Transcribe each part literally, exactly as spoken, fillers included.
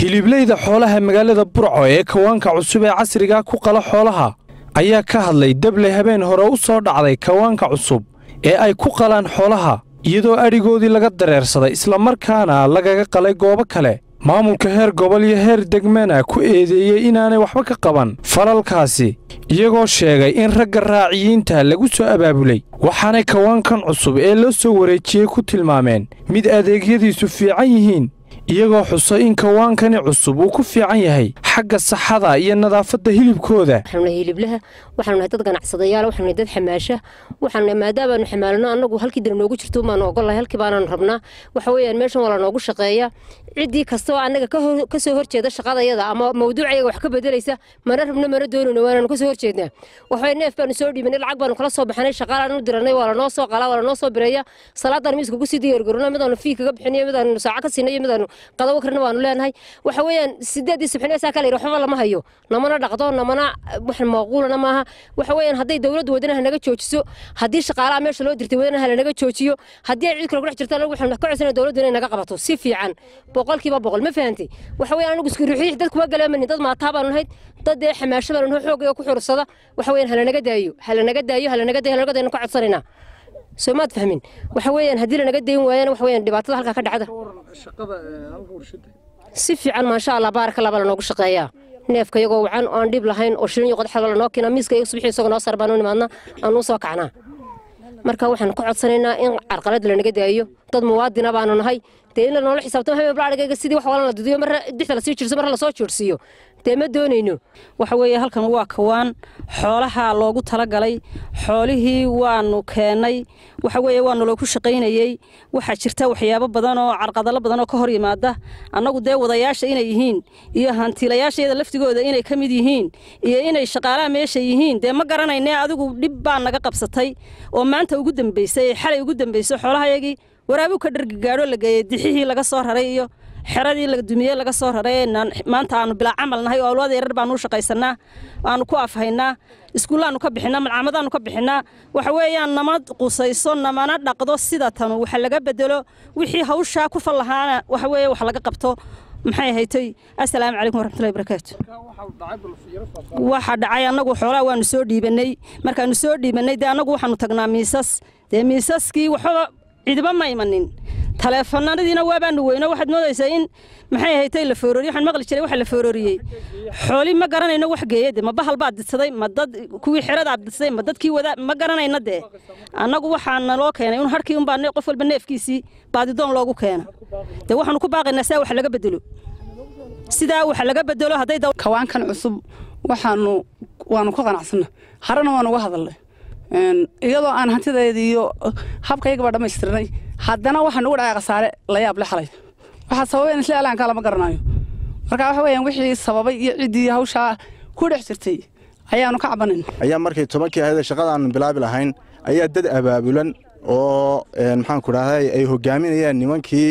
hiliblayda xoolaha magaalada Burco ee kawaanka cusub ee casriga ku qala xoolaha ayaa ka hadlay dable habeen hore u soo dhacday kawaanka cusub ee ay ku qalaan xoolaha iyadoo arigoodii laga dareersaday isla markaana lagaga qalay goobo kale maamulka heer gobol iyo heer degmana ku eedeeyay inaanay waxba ka qaban falalkaasi iyagoo sheegay in ragga raaciyiinta lagu soo abaabulay waxaanay kawaankan cusub ee loo soo wareejiyay ku tilmaameen mid adeegyadiisu fiican yihiin iyagoo xusay in kawaankani cusub uu ku fiican yahay xagga saxada iyo nadaafadda hilibkooda waxaanu hiliblaha waxaanu nahay dad ganacsadayaal waxaanu dad xamaasha waxaanu maadaama xamaalno anagu halkii dir noogu jirto ma ogolahay halkii baanaan rabnaa waxa weeyaan meeshan wala noogu shaqeeya cidii kasto anaga ka soo horjeeda shaqadayada ama mawduucayaga wax ka bedelaysa mana rabno mana doonayno waana ka soo horjeednaa waxa neef baanu soo dhiibnay lacag baanu kala soo baxnay shaqaalaan u diranay wala noo soo qala wala noo soo bireeya salaadan miiska ku sii diyaar garowna midaanu fii kaga bixinay midaanu saaca ka siinay midaanu qadaw karna waanu leenahay waxa weeyaan sideedii subxinaysa kale waxba lama hayo namana dhaqdo namana wax maaquulna maaha waxa weeyaan haday dawladdu wadanaha naga joojiso hadii shaqaalaha meesha loo dirtay wadanaha naga joojiyo hadii cid kale ku dhex jirta waxaan ka codsanay dawladdu inay naga qabato si fiican boqolkiiba boqol ma fahanti waxa weeyaan anigu isku ruuxii dadku waa galeeman dad ma taabaan nahay dad ee xamaasho baan xoog ku xursada waxa weeyaan hala naga daayo hala naga daayo hala naga daayo naga ka codsanayna سومات فهمين وحويان هدي لنا قد وين وحويان دبعت هلك كذا عدا سيف عن ما شاء الله بارك الله بلا نوق شقيا نيف كيجو عن أن دب لهين أشرين يقعد حلو لناكنا ميس كي يصبح يسوق ناصر بانون معنا النص كعنا مركا وحنا قعد سنينا إن عرقلات لنا قد أيو تد موادنا بانون هاي تينا نقول حسابتهم هم بلاد جاي سيدي وحوالنا دوديو مرة دحت على سيرش مرة على صوت شرسيو تيما دونينو وحوي هالكن waa kawaan xoolaha loogu tala galay xoolihii waanu keenay waxa weeye waanu loo ku shaqeynayay waxa jirta waxyaabo badan oo carqadalo badan oo ka hor yimaada annagu dee wadayaasha inay yihiin iyo hantiilayaasheeda laftigooda inay ka mid yihiin iyo inay shaqaalaha meesha yihiin dee ma garanaynaa adigu dib baan naga qabsatay oo maanta ugu dambeysay xalay ugu dambeysay xoolahayagii waraabu ka dhargaaro la geeyay dixihii laga soo raray iyo xeradii laga dumiyay laga soo raray maanta aanu bila camal nahay oo awlaad yaryar baan u shaqaysanaa aanu ku afhaynaa iskuulaanu ka bixinaa malcamadaanu ka bixinaa waxa weeyaan namad qusayso namana dhaqdo sida tan waxa laga bedelo wixii hawsha ku falahaana waxa weeye wax laga qabto maxay haytay assalaamu calaykum waraxmatullaahi wabarakaatu waxa dhacay anagu xoolaha waanu soo dhiibanay markaanu soo dhiibanay dee anagu waxaanu tagnaa miisas dee miisaskii waxba ciidba ma imanin telefoonadiina waa baan weyno waxaad moodaysaa in maxay haytay la foororiyo waxaan maqli jiray waxa la foororiyay xooli ma garanayno wax geeyade ma bahal baad didsaday ma dad kuwii xirada didsaday ma dadkii wada ma garanayna de anagu waxaan loo keenay in harkii un baan qof walba neefkiisii baadidoon loogu keena de waxaan ku baaqaynaa saa wax laga bedelo sida wax laga bedelo haday kawaankan cusub waxaanu waanu ku qanacsanaa harana waanu uga hadalnay iyadoo aan hantideeda iyo habkayga ba dhameystirnay haddana waxaan ugu dhacay qasaare la yaab la xalay waxa sababay in isla alaan kala ma garanayo marka waxa weeyaan wixii sababay iyo cidii hawsha ku dhex jirtay ayaanu ka cabanin ayaa markay tobankii ahayd shaqadaan bilaabi lahayn ayaa dad abaabulan oo maxaan ku raahday ay hogaaminayaan nimankii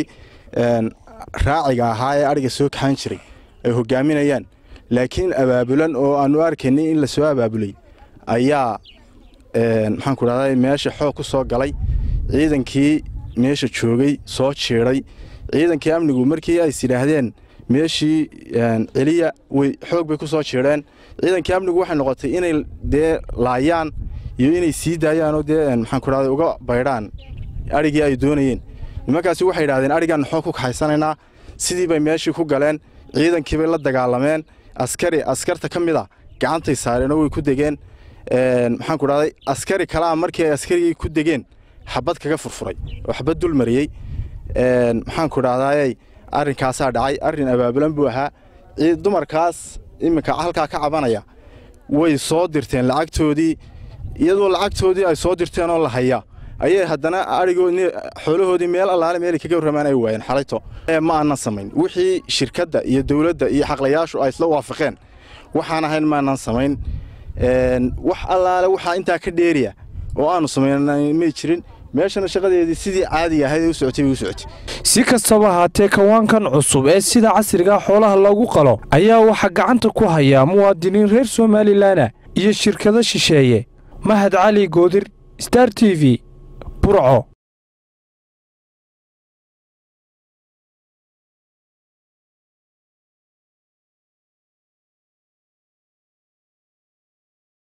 raaciga ahaa ee ariga soo kaxan jiray ay hogaaminayaan laakiin abaabulan oo aanu arkaynay in la soo abaabulay ayaa maxaan ku raahday meesha xoog ku soo galay ciidankii meesha joogay soo jeeray ciidankii amnigu markii ay sidaahdeen meeshii celiya way xoog bay ku soo jeereen ciidankii amnigu waxay noqotay inay dee laayaan iyo inay sii daayaan oo dee maxaan ku raahday uga baydhaan arigii ay doonayeen nimankaasi waxay yiraahdeen arigan xoog ku kaxaysanaynaa sidii bay meeshii ku galeen ciidankii bay la dagaalameen askari askarta kamid ah gacantay saareen oo way ku degeen maxaan ku raahday askari kala markii ay askarigii ku degeen xabad kaga furfuray oo xabad dul mariyay een maxaan ku raahday arrinkaas dhacay arrin abaabulan buu ahaa dumarkaas imika halka ka cabanaya way soo dirteen lacagtoodii iyadoo lacagtoodii ay soo dirteen oo la haya ayay haddana arigoodii xoolahoodii meel allaale meel kaga warramaan ay waayeen xalayto ma aanan samayn wixii shirkadda iyo dawladda iyo xaqlayaashu ay isla waafaqeen waxaan ahayn ma aanan samayn een wax allaale waxa inta ka dheeriya oo aanu sameynay ma jirin meeshana shaqadeedii sidii caadi ahayd u socotay u socotay si kastaba haatee kawaankan cusub ee sida casriga xoolaha lagu qalo ayaa waxa gacanta ku haya muwaadiniin reer Soomaaliland iyo shirkado shisheeye Mahad Cali Goodir Star T V Burco.